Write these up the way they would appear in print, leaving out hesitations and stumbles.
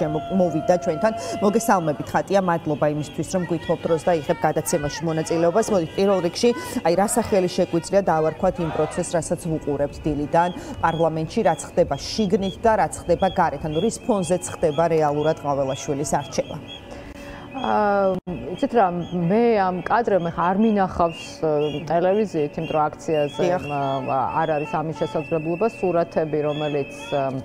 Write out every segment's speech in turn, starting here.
შემოვიდა ჩვენთან. მოგესალმებით ხატია, მადლობა იმისთვის, რომ გვითხოვთ დროს და იღებ გადაცემაში მონაწილეობას. მოდით პირველ რიგში, აი რა სახელი შეგვიძლია დავარქვათ იმ პროცესს, რასაც ვუყურებთ დილიდან პარლამენტში, რაც ხდება შიგნით და რაც ხდება გარეთ, ანუ რის ფონზეც ხდება რეალურად ყაველაშვილის არჩევა. იცით რა, მე ამ კადრებს არ მინახავს ტელევიზიით, იმ აქციაზე არ არის ამის შესაძლებლობა, სურათები, რომელიც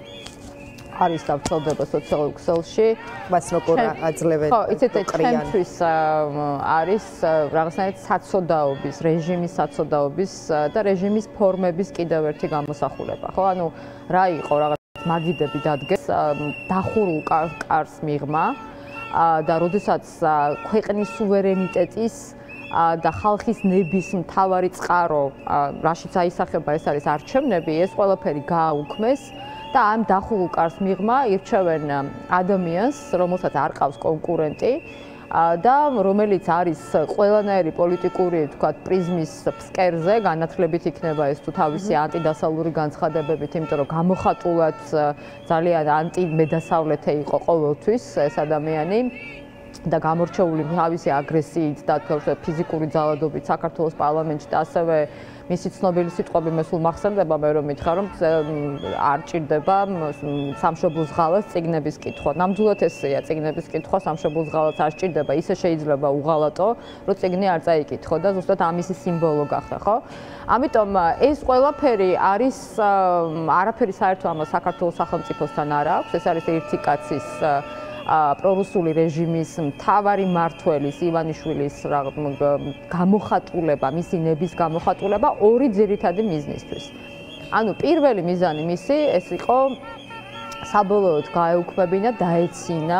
არის დავრცელდება სოციალურ ქსელში, მას როგორ აძლევენ ხო, იცით, ჩემთვის არის რაღაცნაირად საცოდაობის, რეჟიმის საცოდაობის და რეჟიმის ფორმების კიდევ ერთი გამოსახულება, ხო? ანუ რა იყო რაღაც მაგიდები დადგეს, დახურულ კარს მიღმა და როდესაც ქვეყნის სუვერენიტეტის და ხალხის ნების მთავარი წყარო, რაშიც აისახება ეს არის არჩევნები, ეს ყველაფერი გააუქმეს და ამ დახურულ კარს მიღმა ირჩევენ ადამიანს, რომელსაც არ ყავს კონკურენტი და რომელიც არის ყველანაირი პოლიტიკური, თქვათ, პრიზმის ფსკერზე, განათლებით იქნება ეს თუ თავისი ანტიდასავლური განცხადებებით, იმიტომ რომ გამოხატულად ძალიან ანტიმედასავლეთე იყო ყოველთვის ეს ადამიანი და გამორჩეული თავისი აგრესიით და ფიზიკური ძალადობით საქართველოს პარლამენტში და ასევე მისი ცნობილი სიტყვები მე სულ მახსენდება, მე რომ მითხრა, რომ არ ჭირდება სამშობლოს ღალატს წიგნების კითხვა. ნამდვილად ესეა, წიგნების კითხვა სამშობლოს ღალატს არ ჭირდება, ისე შეიძლება უღალატო, რომ წიგნი არ წაიკითხო და ზუსტად ამისი სიმბოლო გახდა, ხო? ამიტომ ეს ყველაფერი არის არაფერი საერთო ამას საქართველოს სახელმწიფოსთან არ აქვს, ეს არის ერთი კაცის პრორუსული რეჟიმის მთავარი მმართველის ივანიშვილის გამოხატულება, მისი ნების გამოხატულება ორი ძირითადი მიზნისთვის. ანუ პირველი მიზანი მისი ეს იყო საბოლოოდ გაეუქმებინა, დაეცინა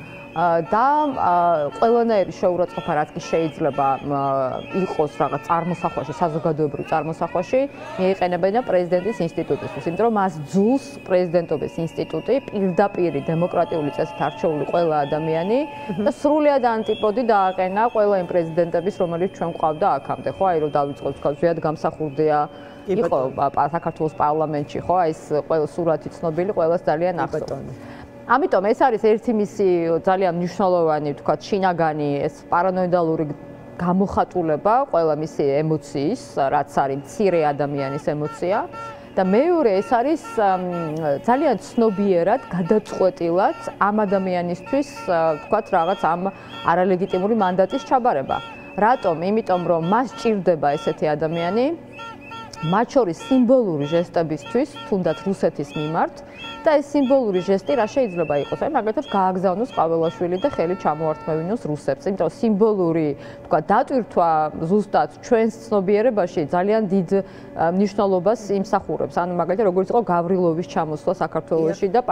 და ყველანაირი შეურაცხყოფა რაც კი შეიძლება იყოს რაღაც წარმოსახვაში, საზოგადოებრივ წარმოსახვაში, მიეყენებინა პრეზიდენტის ინსტიტუტისთვის, იმიტომ რომ მას ძულს პრეზიდენტობის ინსტიტუტი, პირდაპირ დემოკრატიული წესით არჩეული ყველა ადამიანი და სრულად ანტიპოდი დააყენა ყველა იმ პრეზიდენტების, რომელიც ჩვენ გვყავდა აქამდე, ხო, აი რომ დავიწყოთ თქვა ზვიად გამსახურდია იყო საქართველოს პარლამენტში, ხო, აი ეს ყველა სურათი ცნობილი, ყველას ძალიან ახსოვს. ამიტომ ეს არის ერთი მისი ძალიან მნიშვნელოვანი, თქვა, შინაგანი ეს პარანოიდალური გამოხატულება ყველა მისი ემოციის, რაც არის მცირე ადამიანის ემოცია და მეორე ეს არის ძალიან ცნობიერად, გადაწყვეტილად ამ ადამიანისთვის, თქვა, რაღაც ამ არალეგიტიმური მანდატის ჩაბარება. რატომ? იმიტომ რომ მას ჭირდება ესეთი ადამიანი, მათ შორის სიმბოლური ჟესტებისთვის, თუნდაც რუსეთის მიმართ და ეს სიმბოლური ჟესტი რა შეიძლება იყოს? აი მაგალითად გააგზავნოს ყაველაშვილი და ხელი ჩამოართმევინოს რუსებს. იმიტომ რომ სიმბოლური, თქვა, დატვირთვა ზუსტად ჩვენს ცნობიერებაში ძალიან დიდ მნიშვნელობას იმსახურებს. ანუ მაგალითად როგორც იყო გავრილოვის ჩამოსვლა საქართველოში და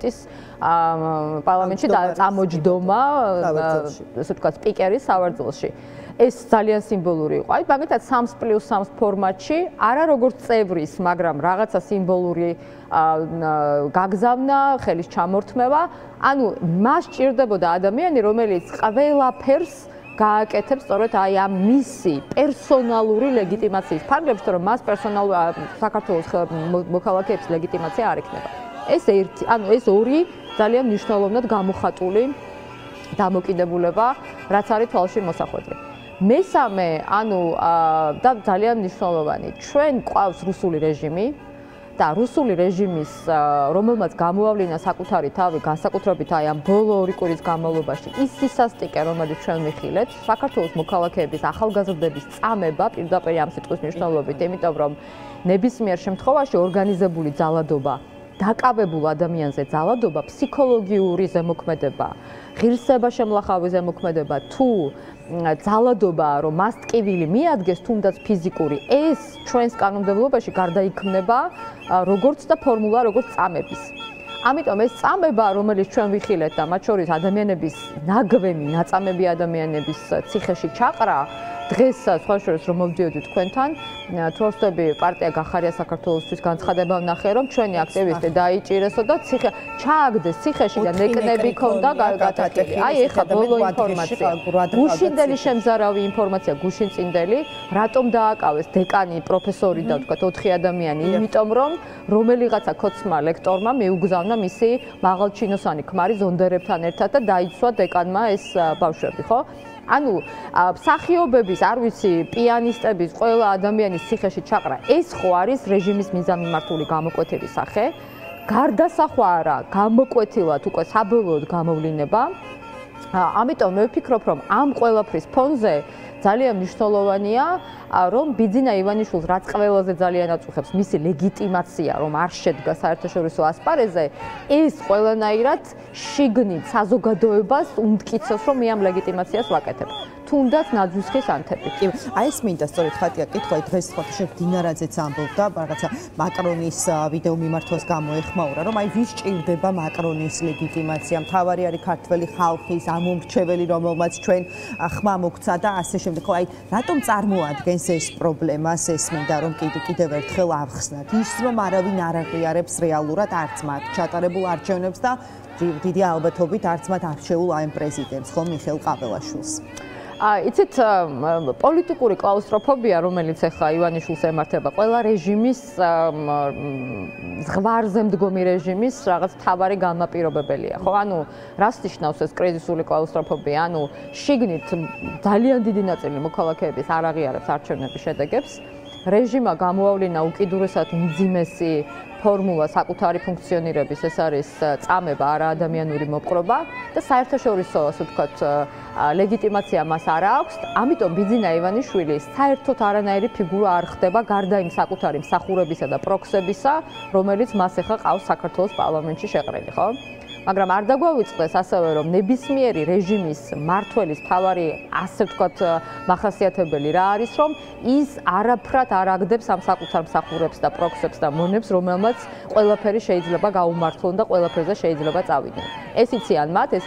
პარლამენტში წამოჯდომა, ესე ვთქვათ, სპიკერის სავარძელში. ეს ძალიან სიმბოლური იყო. აი მაგალითად 3+3 ფორმატში არა როგორც წევრის, მაგრამ რაღაცა სიმბოლური გაგზავნა, ხელის ჩამორთმევა, ანუ მას ჭირდებოდა ადამიანი, რომელიც ყველაფერს გააკეთებს სწორედ აი ამ მისი პერსონალური ლეგიტიმაციის ფარგლებში, რომ მას საქართველოს მოქალაქეების ლეგიტიმაცია არ ექნება. ეს ერთი, ანუ ეს ორი ძალიან მნიშვნელოვნად გამოხატული დამოკიდებულება, რაც არის თვალში მოსახვედრი. მესამე, ანუ და ძალიან მნიშვნელოვანი, ჩვენ გვყავს რუსული რეჟიმი და რუსული რეჟიმის, რომელმაც გამოავლინა საკუთარი თავი, განსაკუთრებით აი ამ ბოლო 2 კვირის განმავლობაში, ის სისასტიკე, რომელიც ჩვენ ვიხილეთ, საქართველოს მოქალაქეების ახალგაზრდების წამება პირდაპირ ამ სიტყვის მნიშვნელობით, იმიტომ რომ ნებისმიერ შემთხვევაში ორგანიზებული ძალადობა, დაკავებულ ადამიანზე ძალადობა, ფსიქოლოგიური ზემოქმედება, ღირსება შემლახავი ზემოქმედება, თუ ძალადობა, რომ მას ტკივილი მიადგეს, თუნდაც ფიზიკური, ეს ჩვენს კანონმდებლობაში გარდაიქმნება როგორც და ფორმულა, როგორც წამების. ამიტომ ეს წამება, რომელიც ჩვენ ვიხილეთ და მათ შორის ადამიანების ნაგვემი, ნაწამები ადამიანების ციხეში ჩაყრა, დღეს სხვა შორის რომ მოვდიოდი თქვენთან, თორსტები პარტია გახარია საქართველოსთვის განცხადება ვნახე, რომ ჩვენი აქტივისტი დაიჭირესო და ჩააგდეს ციხეში და ნეკნები ქონდა გატაკილი. აი ეხა ბოლო ინფორმაცია. გუშინდელი შემზარავი ინფორმაცია, გუშინწინდელი, რატომ დააკავეს დეკანი, პროფესორი და თქვა 4 ადამიანი, იმიტომ რომ რომელიღაცა ქოცმა ლექტორმა მიუგზავნა მისი მაღალჩინოსანი ქმარი ზონდერებთან ერთად და დაიცვა დეკანმა ეს ბავშვები, ხო? ანუ მსახიობების, არ ვიცი, პიანისტების, ყველა ადამიანის ციხეში ჩაყრა, ეს ხო არის რეჟიმის მიზანმიმართული გამოკვეთილის სახე? გარდასახვა არა, გამოკვეთილად უკვე საბოლოოდ გამოვლინება. ამიტომ მე ვფიქრობ, რომ ამ ყველაფრის ფონზე ძალიან მნიშვნელოვანია, რომ ბიძინა ივანიშვილს რაც ყველაზე ძალიან აწუხებს მისი ლეგიტიმაცია, რომ არ შედგა საერთაშორისო ასპარეზზე, ეს ყველანაირად შიგნით საზოგადოებას უმტკიცოს, რომ მე ამ ლეგიტიმაციას ვაკეთებ. თუნდაც ნაძვისხის ანთებით. კი, აი ეს მინდა სწორედ ხატია კითხვა, დღეს ფოტოშოპ დინარაძეც ამბობდა, რაღაცა მაკრონის ვიდეო მიმართვას გამოეხმაურა, რომ აი ვის ჭირდება მაკრონის ლეგიტიმაცია, მთავარი არის ქართველი ხალხის ამომრჩეველი, რომელმაც ჩვენ ხმა მოგცა და ასე შემდეგ. ხო, აი რატომ წარმოადგენს ეს პრობლემას, ეს მინდა რომ კიდევ ერთხელ ავხსნათ. ის რომ არავინ არ აღიარებს რეალურად არც მათ ჩატარებულ არჩევნებს და დიდი ალბათობით არც მათ არჩეულ ამ პრეზიდენტს, ხო, მიხეილ ყაბელაშვილს. იცით, პოლიტიკური კლაუსტროფობია, რომელიც ახლა ივანიშვილს ემართება, ყველა რეჟიმის ზღვარზე მდგომი რეჟიმის რაღაც თავარი განმაპირობებელია, ხო? ანუ რას ნიშნავს ეს კრიზისული კლაუსტროფობია? ანუ შიგნით ძალიან დიდი ნაწილი მოქალაქეების არ აღიარებს არჩევნების შედეგებს. რეჟიმა გამოავლინა უკიდურესად მძიმესი ფორმულა საკუთარი ფუნქციონირების, ეს არის წამება, არა ადამიანური მოპყრობა და საერთაშორისო, ასე ვთქვათ, ლეგიტიმაცია მას არ აქვს. ამიტომ ბიძინა ივანიშვილი საერთოდ არანაირი ფიგურა არ ხდება გარდა იმ საკუთარი მსახურებისა და პროქსებისა, რომელიც მას ახლა ყავს საქართველოს პარლამენტში შეყრილი, ხო? მაგრამ არ დაგვავიწყდეს ასევე, რომ ნებისმიერი რეჟიმის მმართველის თავარი, ასე ვთქვათ, მახასიათებელი რა არის, რომ ის არაფრად არ აგდებს ამ საკუთარ მსახურებს და პროქსებს და მონებს, რომელმაც ყველაფერი შეიძლება გაუმართლონ და ყველაფერზე შეიძლება წავიდნენ. ეს იციან მათ, ეს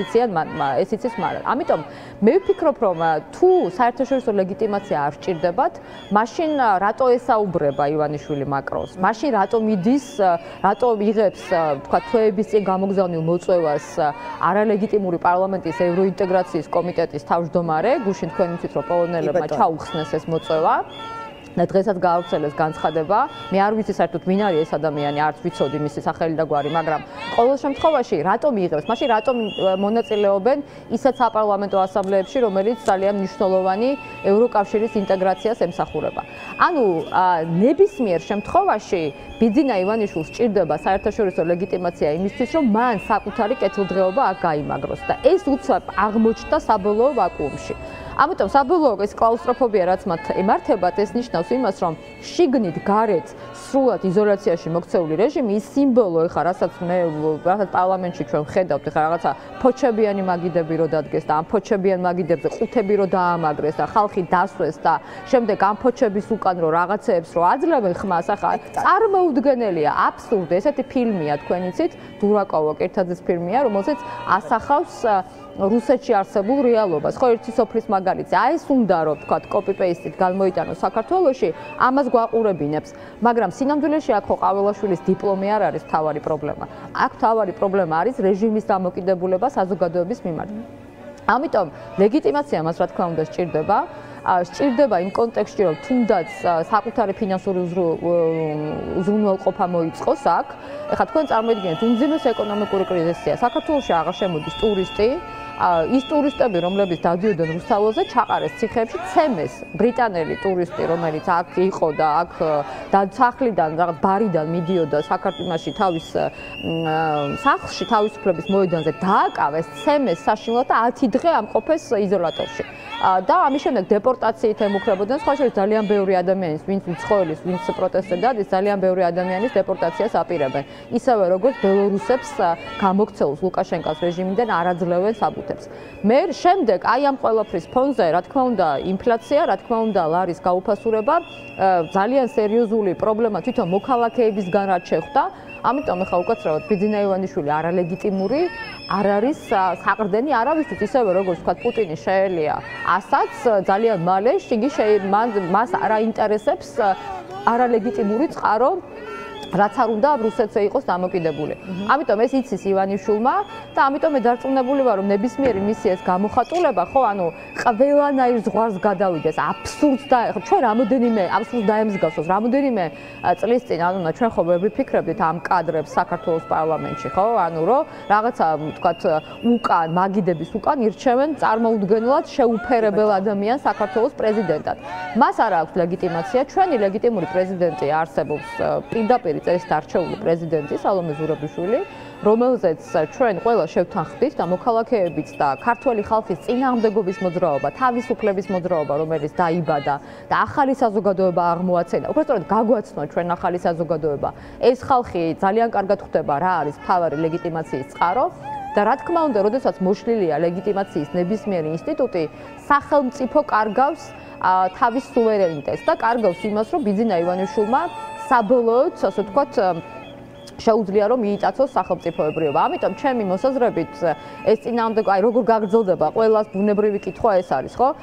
იცის მათ. ამიტომ მე ვფიქრობ, რომ თუ საერთაშორისო ლეგიტიმაცია არ სჭირდებათ, მაშინ რატო ესაუბრება ივანიშვილი მაკრონს? მაშინ რატო მიდის, რატო იღებს, ვთქვათ, თვეების წინ გამოგზავნილ მოწვევას არალეგიტიმური პარლამენტის ევროინტეგრაციის კომიტეტის თავმჯდომარე, გუშინ თქვენ იცით, რომ პოლონელებმა ჩაუხსნეს ეს მოწვევა. და დღესაც გაავრცელეს განცხადება. მე არ ვიცი საერთოდ ვინ არის ეს ადამიანი, არც ვიცოდი მისი სახელი და გვარი, მაგრამ ყოველ შემთხვევაში რატომ იღებს? მაშინ რატომ მონაწილეობენ ისეთ საპარლამენტო ასამბლეებში, რომელიც ძალიან მნიშვნელოვანი ევროკავშირის ინტეგრაციას ემსახურება? ანუ ნებისმიერ შემთხვევაში ბიძინა ივანიშვილს სჭირდება საერთაშორისო ლეგიტიმაცია იმისთვის, რომ მან საკუთარი კეთილდღეობა აქ გაიმაგროს და ეს უცებ აღმოჩნდა საბოლოო ვაკუუმში. ამიტომ საბოლოო ეს კლაუსტროფობია, რაც მათ ემართებათ, ეს ნიშნავს იმას, რომ შიგნით გარეთ სრულად იზოლაციაში მოქცეული რეჟიმი, ის სიმბოლო, ეხლა რასაც პარლამენტში ჩვენ ვხედავთ, ეხლა რაღაცა ფოჩებიანი მაგიდები რო დადგეს და ამ ფოჩებიან მაგიდებზე ყუთები რო დაამაგრეს და ხალხი დასვეს და შემდეგ ამ ფოჩების უკან რო რაღაცეებს რო აძლევენ ხმას, ახლა წარმოუდგენელია, აბსურდი, ესეთი ფილმია, თქვენ იცით, დურაკოვო კირთაძის ფილმია, რომელზეც ასახავს რუსეთში არსებულ რეალობას. ხო, ერთი სოფლის მაგალითზე. აი ეს უნდა რომ ვთქვათ, კოპი-პეისტით გამოიტანოს საქართველოში, ამას გვაყურებინებს. მაგრამ სინამდვილეში აქ ხო ყაველაშვილის დიპლომი არ არის თავარი პრობლემა. აქ თავარი პრობლემა არის რეჟიმის დამოკიდებულება საზოგადოების მიმართ. ამიტომ ლეგიტიმაცია მას რა თქმა უნდა სჭირდება. სჭირდება იმ კონტექსტში, რომ თუნდაც საკუთარი ფინანსური უზრუნველყოფა მოიწყოს აქ. ეხლა თქვენ წარმოიდგინეთ, უმძიმეს ეკონომიკური კრიზისია. საქართველოში აღარ შემოდის ტურისტი. ის ტურისტები, რომლებიც დადიოდნენ რუსთაველზე, ჩაყარეს ციხეებში, ცემეს ბრიტანელი ტურისტი, რომელიც აქ იყო და აქ სახლიდან, რაღაც ბარიდან მიდიოდა საქართველოში თავის სახლში, თავისუფლების მოედანზე დააკავეს, ცემეს საშინლად და 10 დღე ამყოფეს იზოლატორში. და ამის შემდეგ დეპორტაციით ემუქრებოდნენ, სხვა შორის ძალიან ბევრი ადამიანის, ვინც უცხოელის, ვინც პროტესტზე დადის, ძალიან ბევრი ადამიანის დეპორტაციას აპირებენ. ისევე როგორც ბელორუსებს გამოქცეულს ლუკაშენკოს რეჟიმიდან არ აძლევენ საბუთებს. მე შემდეგ აი ამ ყველაფრის ფონზე, რა თქმა უნდა, ინფლაცია, რა თქმა უნდა, ლარის გაუფასურება, ძალიან სერიოზული პრობლემა თვითონ მოქალაქეებისგან რაც შეხვდა. ამიტომ ახლა უკაცრავად ბიძინა ივანიშვილი არალეგიტიმური არ არის საყრდენი არავისთვის, ისევე როგორც ვთქვათ, პუტინი შეელია ასაც ძალიან მალე იგი მას არ აინტერესებს არალეგიტიმური წყარო რაც არ უნდა რუსეთზე იყოს დამოკიდებული. ამიტომ ეს იცის ივანიშვილმა და ამიტომ მე დარწმუნებული ვარ, რომ ნებისმიერი მისიის გამოხატულება, ხო, ანუ ყველანაირ ზღვარს გადავიდეს, აბსურდს და ჩვენ რამოდენიმე აბსურდს დაემსგავსოს, რამოდენიმე წლის წინ, ანუ ჩვენ ხო ვერ ვიფიქრებდით ამ კადრებს საქართველოს პარლამენტში, ხო? ანუ რომ რაღაცა, ვთქვათ, უკან, მაგიდების უკან ირჩევენ წარმოუდგენლად შეუფერებელ ადამიანს საქართველოს პრეზიდენტად. მას არ აქვს ლეგიტიმაცია, ჩვენი ლეგიტიმური პრეზიდენტი არსებობს პირდაპირ წესით არჩეული პრეზიდენტი სალომე ზურაბიშვილი, რომელზეც ჩვენ ყველა შევთანხმდით და მოქალაქეებიც და ქართველი ხალხის წინააღმდეგობის მოძრაობა, თავისუფლების მოძრაობა, რომელიც დაიბადა და ახალი საზოგადოება აღმოაჩენა. უკვე სწორედ გაგვაცნო ჩვენ ახალი საზოგადოება. ეს ხალხი ძალიან კარგად ხვდება რა არის მთავარი ლეგიტიმაციის წყარო და რა თქმა უნდა, როდესაც მოშლილია ლეგიტიმაციის ნებისმიერი ინსტიტუტი, სახელმწიფო კარგავს თავის სუვერენიტეტს და კარგავს იმას, რომ ბიძინა ივანიშვილმა საბოლოოდ, ასე ვთქვათ, შეუძლია რომ მიიტაცოს სახელმწიფოებრიობა. ამიტომ ჩემი მოსაზრებით ეს წინააღმდეგო, აი როგორ გაგრძელდება ყველას ბუნებრივი კითხვა ეს არის, ხო?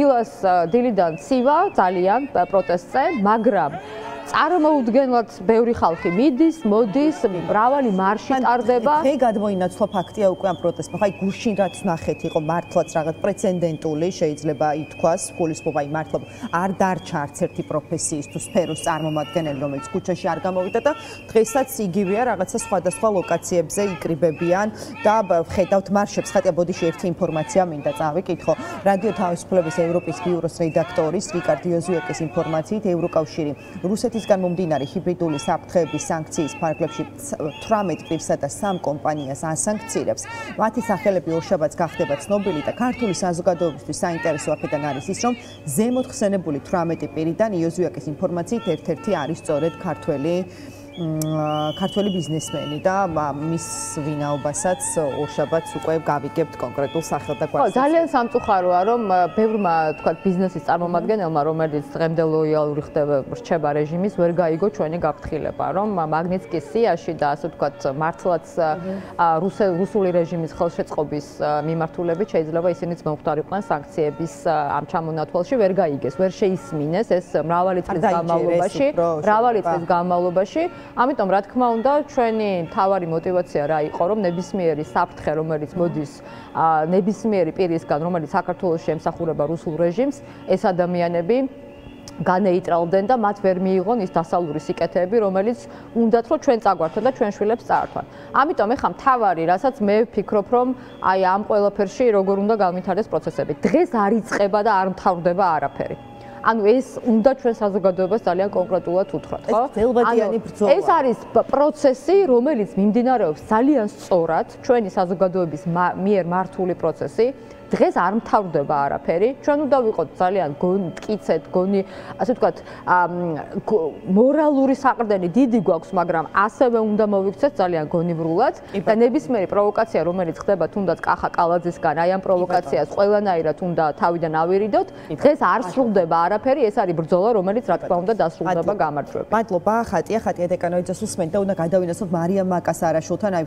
დილიდან ცივა ძალიან პროტესტზე, მაგრამ წარმოუდგენლად ბევრი ხალხი მიდის, მოდის, მრავალი მარში ტარდება. დღე გადმოინაცვლა ფაქტია უკვე ამ პროტესტმა. ხაი გუშინ რაც ნახეთ იყო მართლაც რაღაც პრეცედენტული, შეიძლება ითქვას, გულისხმობა აი მართლა არ დარჩა არც ერთი პროფესიის თუ სფეროს წარმომადგენელი, რომელიც ქუჩაში არ გამოვიდა და დღესაც იგივეა რაღაცა სხვადასხვა ლოკაციებზე იკრიბებიან და ხედავთ მარშებს. ხატია ბოდიში ერთი ინფორმაცია მინდა წავიკითხო. რადიო თავისუფლების ევროპის ბიუროს რედაქტორის რიკარდ იოზუეკის ინფორმაციით ევროკავშირი რუსეთისგან მომდინარე ჰიბრიდული საფრთხეების სანქციის ფარგლებში 18 პირსა და 3 კომპანიას ასანქცირებს. მათი სახელები ორშაბათს გახდება ცნობილი და ქართული საზოგადოებისთვის საინტერესო აქედან არის ის, რომ ზემოთ ხსენებული 18 პირიდან იოზუაკის ინფორმაციით ერთ-ერთი არის სწორედ ქართველი ბიზნესმენი და მის ვინაობასაც ორშაბათს უკვე გავიგებთ კონკრეტულ სახელს და გვასწავლეთ. ძალიან სამწუხაროა, რომ ბევრმა, თქვათ, ბიზნესის წარმომადგენელმა, რომელიც დღემდე ლოიალური რჩება რეჟიმის, ვერ გაიგო ჩვენი გაფრთხილება, რომ მაგნიტსკის სიაში და ასე ვთქვათ, მართლაც რუსული რეჟიმის ხელშეწყობის მიმართულებით შეიძლება ისინიც მომხდარიყვნენ სანქციების ამ ჩამონათვალში, ვერ გაიგეს, ვერ შეისმინეს ეს მრავალი წლის განმავლობაში. ამიტომ რა თქმა უნდა, ჩვენი მთავარი мотиваცია რა იყო, რომ ნებისმიერი საფრთხე, რომელიც მოდის ნებისმიერი პირისგან, რომელიც საქართველოში ემსახურება რუსულ რეჟიმს, ეს ადამიანები განეიტრალდნენ და მათ ვერ მიიღონ ის დასავლური სიკეთეები, რომელიც უნდათ რომ ჩვენ წაგვართვან და ჩვენ შვილებს წაართვან. ამიტომ ეხლა მთავარი, რასაც მე ვფიქრობ, რომ აი ამ ყველაფერში როგორ უნდა განვითარდეს პროცესები. დღეს არ იწყება და არ მთავრდება არაფერი. ანუ ეს უნდა ჩვენ საზოგადოებას ძალიან კონკრეტულად უთხრათ, ხო? ეს არის პროცესი, რომელიც მიმდინარეობს ძალიან სწორად, ჩვენი საზოგადოების მიერ მართული პროცესი. დღეს არ მთავრდება არაფერი. ჩვენ უნდა ვიყოთ ძალიან მტკიცედ, ასე ვთქვათ, მორალური საყრდენი დიდი გვაქვს, მაგრამ ასევე უნდა მოვიქცეთ ძალიან გონივრულად და ნებისმიერი პროვოკაცია, რომელიც ხდება თუნდაც კახა კალაძისგან, აი ამ პროვოკაციას ყველანაირად უნდა თავიდან ავირიდოთ. დღეს არ სრულდება არაფერი, ეს არის ბრძოლა, რომელიც რა თქმა უნდა დასრულდება გამარჯვებით. მადლობა, ხატია დეკანოიძეს უსმენთ და უნდა გადავინაცვლოთ მარიამ მაკასარაშვილთან.